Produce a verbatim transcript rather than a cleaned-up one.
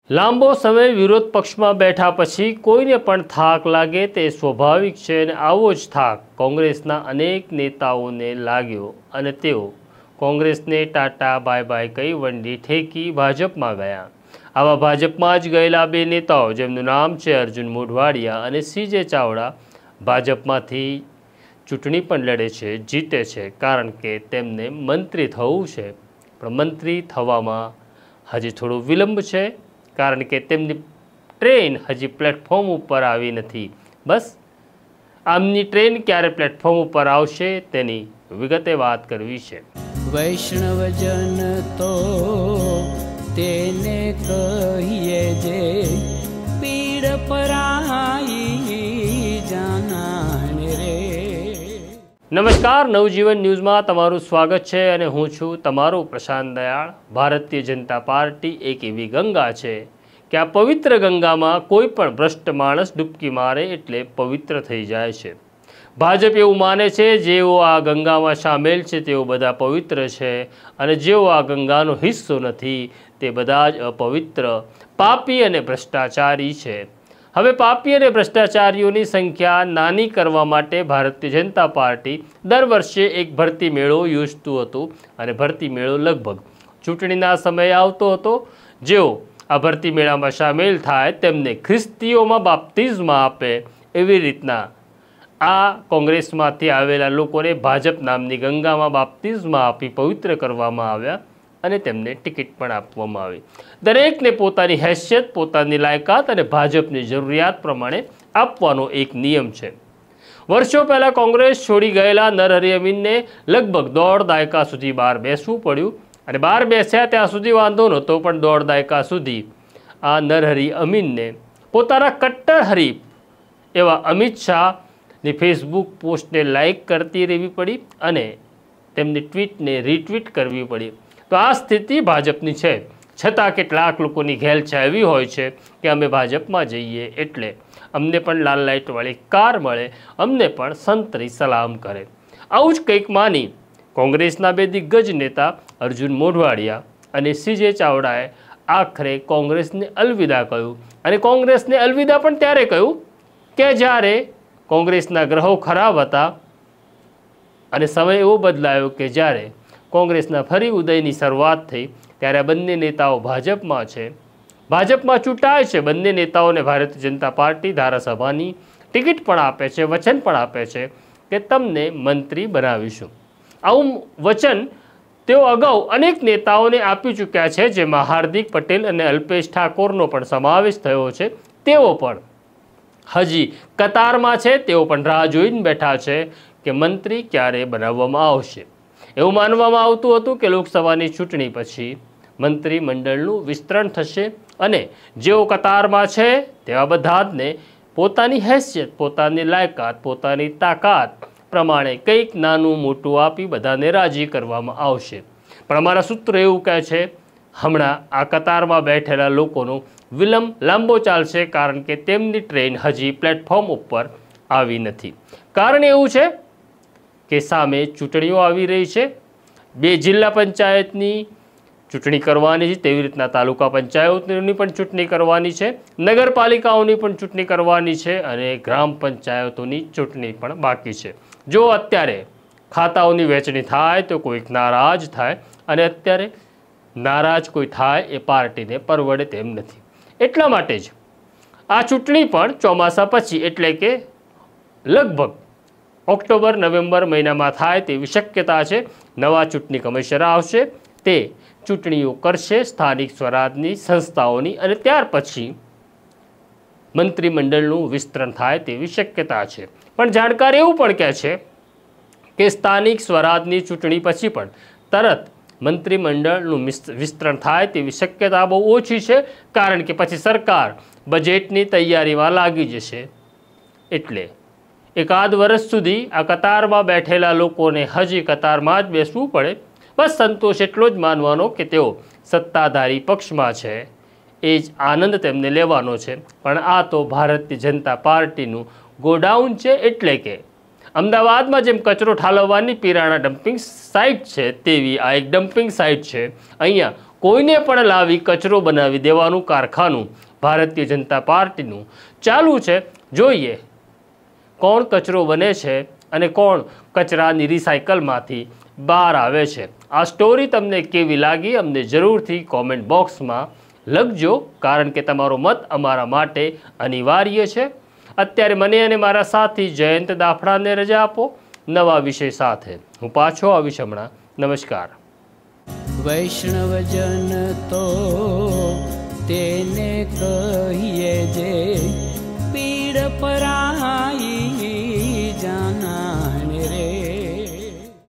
લાંબો સમય વિરોધ પક્ષમાં બેઠા પછી કોઈને પણ થાક લાગે તે સ્વાભાવિક છે અને આવો જ થાક કોંગ્રેસના અનેક નેતાઓને લાગ્યો અને તેઓ કોંગ્રેસને ટાટા બાય બાય કહી વંડી ઠેકી ભાજપમાં ગયા। આવા ભાજપમાં જ ગયેલા બે નેતાઓ જેમનું નામ છે અર્જુન મોઢવાડિયા અને સીજે ચાવડા ભાજપમાંથી ચૂંટણી પણ લડે છે, જીતે છે, કારણ કે તેમને મંત્રી થવું છે। પણ મંત્રી થવામાં હજી થોડો વિલંબ છે, કારણ કે તેમની ટ્રેન હજી પ્લેટફોર્મ ઉપર આવી નથી। બસ આમની ટ્રેન ક્યારે પ્લેટફોર્મ ઉપર આવશે તેની વિગતે વાત કરવી છે। વૈષ્ણવજન તો તેને કહીએ જે પીડ પરાઈ જાનાને રે। નમસ્કાર, નવજીવન ન્યૂઝમાં તમારું સ્વાગત છે અને હું છું તમારો પ્રશાંત દયાળ। ભારતીય જનતા પાર્ટી એક એવી ગંગા છે કે આ પવિત્ર ગંગામાં કોઈ પણ ભ્રષ્ટ માણસ ડૂબકી મારે એટલે પવિત્ર થઈ જાય છે। ભાજપ એવું માને છે જેઓ આ ગંગામાં સામેલ છે તેઓ બધા પવિત્ર છે અને જેઓ આ ગંગાનો હિસ્સો નથી તે બધા જ અપવિત્ર, પાપી અને ભ્રષ્ટાચારી છે। હવે પાપી અને ભ્રષ્ટાચારીઓની સંખ્યા નાની કરવા માટે ભારતીય જનતા પાર્ટી દર વર્ષે એક ભરતી મેળો યોજતું હતું અને ભરતી મેળો લગભગ ચૂંટણીના સમયે આવતો હતો। જેઓ આ ભરતી મેળામાં સામેલ થાય તેમને ખ્રિસ્તીઓમાં બાપ્તિઝમ આપે એવી રીતના આ કોંગ્રેસમાંથી આવેલા લોકોને ભાજપ નામની ગંગામાં બાપ્તિઝમ આપી પવિત્ર કરવામાં આવ્યા અને તેમને ટિકિટ પણ આપવામાં આવી। દરેકને પોતાની હેસિયત, પોતાની લાયકાત અને ભાજપની જરૂરિયાત પ્રમાણે આપવાનો એક નિયમ છે। વર્ષો પહેલાં કોંગ્રેસ છોડી ગયેલા નરહરી અમીનને લગભગ દોઢ દાયકા સુધી બહાર બેસવું પડ્યું અને બહાર બેસ્યા ત્યાં સુધી વાંધો નહોતો, પણ દોઢ દાયકા સુધી આ નરહરી અમીનને પોતાના કટ્ટર હરીફ એવા અમિત શાહની ફેસબુક પોસ્ટને લાઇક કરતી રહેવી પડી અને તેમની ટ્વીટને રીટ્વીટ કરવી પડી। તો આ સ્થિતિ ભાજપની છે, છતાં કેટલાક લોકોની ઘેલછા એવી હોય છે કે અમે ભાજપમાં જઈએ એટલે અમને પણ લાલ લાઇટવાળી કાર મળે, અમને પણ સંતરી સલામ કરે। આવું જ કંઈક માની કોંગ્રેસના બે દિગ્ગજ નેતા અર્જુન મોઢવાડિયા અને સીજે ચાવડાએ આખરે કોંગ્રેસને અલવિદા કહ્યું અને કોંગ્રેસને અલવિદા પણ ત્યારે કહ્યું કે જ્યારે કોંગ્રેસના ગ્રહો ખરાબ હતા અને સમય એવો બદલાયો કે જ્યારે કોંગ્રેસના ફરી ઉદયની શરૂઆત થઈ ત્યારે બંને નેતાઓ ભાજપમાં છે, ભાજપમાં ચૂંટાય છે। બંને નેતાઓને ભારતીય જનતા પાર્ટી ધારાસભાની ટિકિટ પણ આપે છે, વચન પણ આપે છે કે તમને મંત્રી બનાવીશું। આવું વચન તેઓ અગાઉ અનેક નેતાઓને આપી ચૂક્યા છે, જેમાં હાર્દિક પટેલ અને અલ્પેશ ઠાકોરનો પણ સમાવેશ થયો છે। તેઓ પણ હજી કતારમાં છે, તેઓ પણ રાહ જોઈને બેઠા છે કે મંત્રી ક્યારે બનાવવામાં આવશે। એવું માનવામાં આવતું હતું કે લોકસભાની ચૂંટણી પછી મંત્રીમંડળનું વિસ્તરણ થશે અને જેઓ કતારમાં છે તેવા બધા જને પોતાની હેસિયત, પોતાની લાયકાત, પોતાની તાકાત પ્રમાણે કંઈક નાનું મોટું આપી બધાને રાજી કરવામાં આવશે। પણ અમારા સૂત્ર એવું કહે છે હમણાં આ કતારમાં બેઠેલા લોકોનો વિલંબ લાંબો ચાલશે, કારણ કે તેમની ટ્રેન હજી પ્લેટફોર્મ ઉપર આવી નથી। કારણ એવું છે કે સામે ચૂંટણીઓ આવી રહી છે, બે જિલ્લા પંચાયતની ચૂંટણી કરવાની છે, તેવી રીતના તાલુકા પંચાયતોની પણ ચૂંટણી કરવાની છે, નગરપાલિકાઓની પણ ચૂંટણી કરવાની છે અને ગ્રામ પંચાયતોની ચૂંટણી પણ બાકી છે। જો અત્યારે ખાતાઓની વહેંચણી થાય તો કોઈક નારાજ થાય અને અત્યારે નારાજ કોઈ થાય એ પાર્ટીને પરવડે તેમ નથી। એટલા માટે જ આ ચૂંટણી પણ ચોમાસા પછી એટલે કે લગભગ ઓક્ટોબર નવેમ્બર મહિનામાં થાય તેવી શક્યતા છે। નવા ચૂંટણી કમિશનર આવશે, તે ચૂંટણીઓ કરશે સ્થાનિક સ્વરાજની સંસ્થાઓની અને ત્યાર પછી મંત્રીમંડળનું વિસ્તરણ થાય તેવી શક્યતા છે। પણ જાણકાર એવું પણ કહે છે કે સ્થાનિક સ્વરાજની ચૂંટણી પછી પણ તરત મંત્રીમંડળનું વિસ્તરણ થાય તેવી શક્યતા બહુ ઓછી છે, કારણ કે પછી સરકાર બજેટની તૈયારીમાં લાગી જશે। એટલે એકાદ વર્ષ સુધી આ કતારમાં બેઠેલા લોકોને હજી કતારમાં જ બેસવું પડે। બસ સંતોષ એટલો જ માનવાનો કે તેઓ સત્તાધારી પક્ષમાં છે, એ જ આનંદ તેમને લેવાનો છે। પણ આ તો ભારતીય જનતા પાર્ટીનું ગોડાઉન છે, એટલે કે અમદાવાદમાં જેમ કચરો ઠાલવવાની પિરાણા ડમ્પિંગ સાઇટ છે તેવી આ એક ડમ્પિંગ સાઇટ છે। અહીંયા કોઈને પણ લાવી કચરો બનાવી દેવાનું કારખાનું ભારતીય જનતા પાર્ટીનું ચાલુ છે. જોઈએ કોણ કચરો બને છે અને કોણ કચરાની રિસાયકલમાંથી બહાર આવે છે. આ સ્ટોરી તમને કેવી લાગી અમને જરૂરથી કોમેન્ટ બોક્સમાં લખજો, કારણ કે તમારો મત અમારા માટે અનિવાર્ય છે. અત્યારે મને અને મારા સાથી જયંત દાફડાને રજા આપો. નવા વિષય સાથે હું પાછો આવીશ હમણાં. નમસ્કાર. વૈષ્ણવજન તો તેને કહીએ જે